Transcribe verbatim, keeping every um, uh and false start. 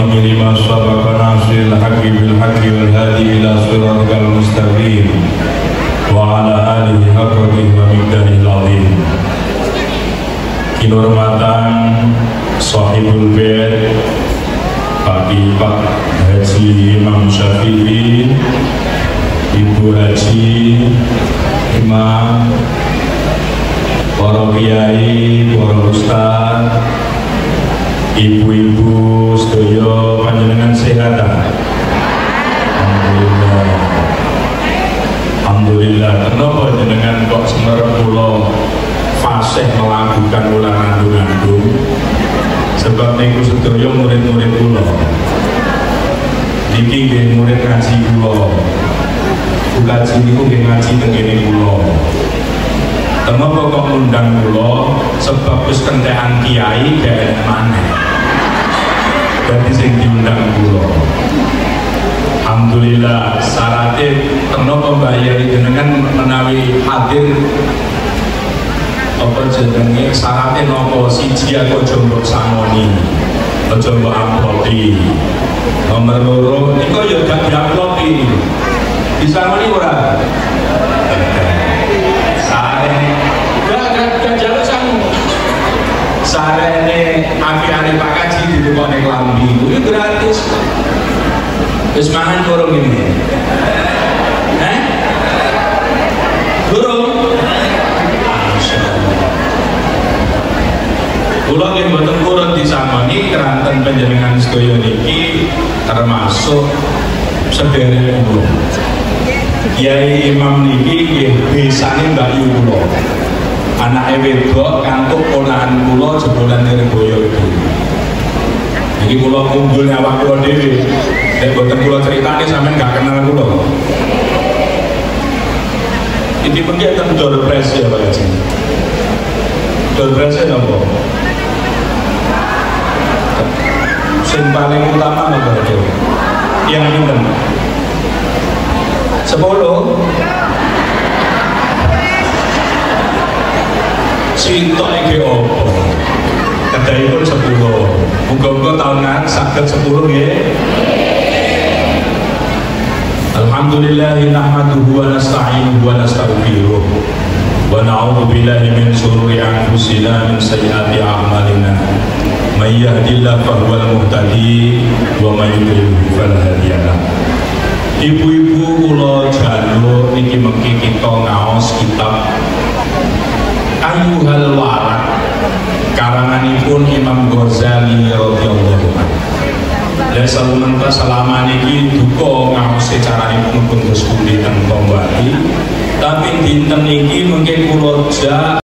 الخاتم لما سبق ناصر الحق بالحق والهادي إلى صراطك المستقيم وعلى آله حق ومقداره العظيم. Kinurmatan Sahibul Bait Pak Pak Haji Imam Syafi'i, Ibu Haji Imam, para kiai, para ustaz, ibu-ibu sedaya panjenengan sehat. Alhamdulillah. Alhamdulillah. Kenapa jenengan kok semerep kula fasih melakukan ulang ngandung-ngandung? Sebab niku sedaya murid-murid kula. Niki nggih murid ngaji kula. Kaji niku nggih ngaji teng kene kula. Kenapa kok ngundang kula? Sebab wis kentekan kiai gak maneh. Dadi sing diundang kula. Alhamdulillah, syaratnya kenapa mbayari jenengan menawi hadir apa jenenge syaratnya nopo siji aku aja mbok sangoni, aja mbok amploti. Nomor loro niku ya gak diamploti. Disangoni ora? Sare gak gak gak jaluk sangu. Sarene akhirane Pak Kaji ditukone klambi itu gratis. Wis mangan kurung ini. Eh? Kurung? Masyaallah. Kula nggih mboten purun disangoni keranten panjenengan sedaya niki termasuk sedherek kula. Kiai Imam niki nggih besane Mbak Yu kula. Anake wedok kantuk ponakan kula jebolan Nirboyo iki. Iki kula kumpul awak kula dhewe. Nek boten kula critani sampean gak kenal kula. Iki pengen ten door prize ya Pak Haji. Door prize napa? Sing paling utama apa itu? Yang pinten? Sepuluh. Sintok iki opo? Kedai pun sepuluh. Muga-muga tahunan saged sepuluh nggih. Alhamdulillah nahmaduhu wa nasta'inuhu wa nastaghfiruh wa na'udzu billahi min shururi anfusina min sayyiati a'malina. May yahdihillahu fahuwal muhtadi wa may yudlil fala hadiya lahu. Ibu-ibu kula jaluk niki mengki kita ngaos kitab Ayyuhal Waraq karanganipun Imam Ghazali radhiyallahu anhu. Dan selalu selama niki duka ngaose caranipun pun terus pundi teng Tombati, tapi dinten niki mungkin kula